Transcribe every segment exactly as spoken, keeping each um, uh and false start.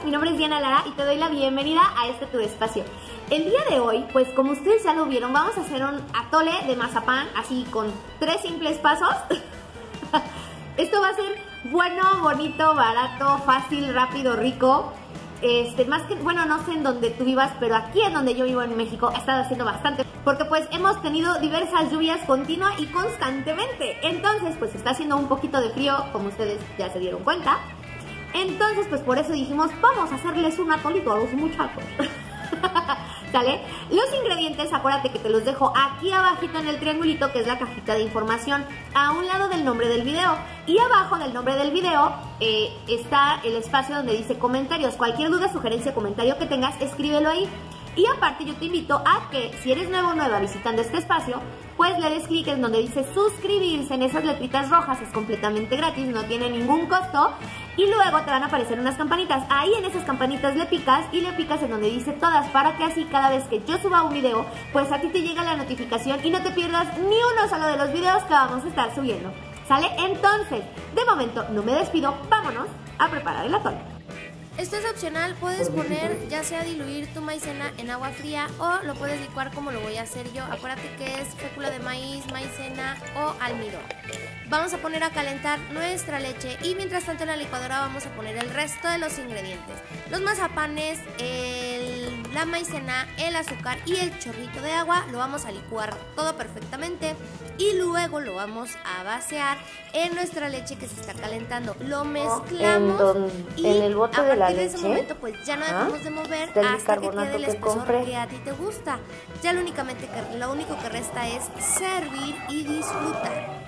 mi nombre es Diana Lara y te doy la bienvenida a este tu espacio. El día de hoy, pues como ustedes ya lo vieron, vamos a hacer un atole de mazapán, así con tres simples pasos. Esto va a ser bueno, bonito, barato, fácil, rápido, rico. Este, más que, bueno, no sé en donde tú vivas, pero aquí en donde yo vivo en México ha estado haciendo bastante, porque pues hemos tenido diversas lluvias continua y constantemente. Entonces, pues está haciendo un poquito de frío, como ustedes ya se dieron cuenta. Entonces, pues por eso dijimos, vamos a hacerles un atolito a los muchachos. ¿Sale? Los ingredientes, acuérdate que te los dejo aquí abajito en el triangulito, que es la cajita de información, a un lado del nombre del video. Y abajo del nombre del video eh, está el espacio donde dice comentarios. Cualquier duda, sugerencia, comentario que tengas, escríbelo ahí. Y aparte yo te invito a que, si eres nuevo o nueva visitando este espacio, pues le des clic en donde dice suscribirse, en esas letritas rojas, es completamente gratis, no tiene ningún costo. Y luego te van a aparecer unas campanitas, ahí en esas campanitas le picas y le picas en donde dice todas, para que así cada vez que yo suba un video, pues a ti te llega la notificación y no te pierdas ni uno solo de los videos que vamos a estar subiendo. ¿Sale? Entonces, de momento no me despido, vámonos a preparar el atole. Esto es opcional, puedes poner ya sea diluir tu maicena en agua fría o lo puedes licuar como lo voy a hacer yo. Acuérdate que es fécula de maíz, maicena o almidón. Vamos a poner a calentar nuestra leche y mientras tanto en la licuadora vamos a poner el resto de los ingredientes. Los mazapanes, el, la maicena, el azúcar y el chorrito de agua. Lo vamos a licuar todo perfectamente y luego lo vamos a vaciar en nuestra leche que se está calentando. Lo mezclamos en, don, y en el bote a de la partir de leche, ese momento pues ya no dejamos ¿ah? de mover del hasta que quede el que espesor compré. que a ti te gusta. Ya lo, únicamente que, lo único que resta es servir y disfrutar.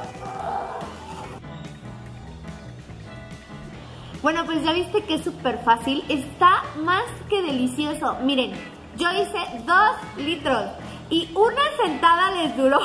Bueno, pues ya viste que es súper fácil, está más que delicioso. Miren, yo hice dos litros y una sentada les duró.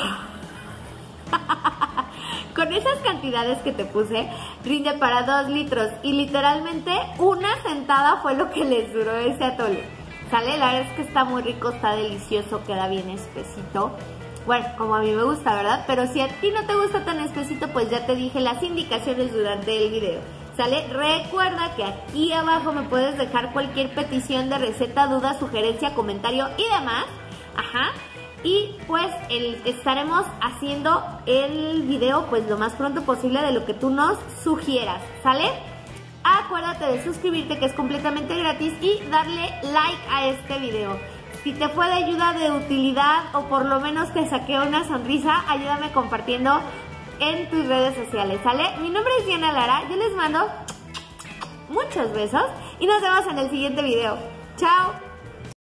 Con esas cantidades que te puse, rinde para dos litros y literalmente una sentada fue lo que les duró ese atole. ¿Sale? La verdad es que está muy rico, está delicioso, queda bien espesito. Bueno, como a mí me gusta, ¿verdad? Pero si a ti no te gusta tan espesito, pues ya te dije las indicaciones durante el video. ¿Sale? Recuerda que aquí abajo me puedes dejar cualquier petición de receta, duda, sugerencia, comentario y demás. Ajá. Y pues el, estaremos haciendo el video pues lo más pronto posible de lo que tú nos sugieras. ¿Sale? Acuérdate de suscribirte, que es completamente gratis, y darle like a este video. Si te fue de ayuda, de utilidad, o por lo menos te saqué una sonrisa, ayúdame compartiendo en tus redes sociales, ¿sale? Mi nombre es Diana Lara, yo les mando muchos besos y nos vemos en el siguiente video. ¡Chao!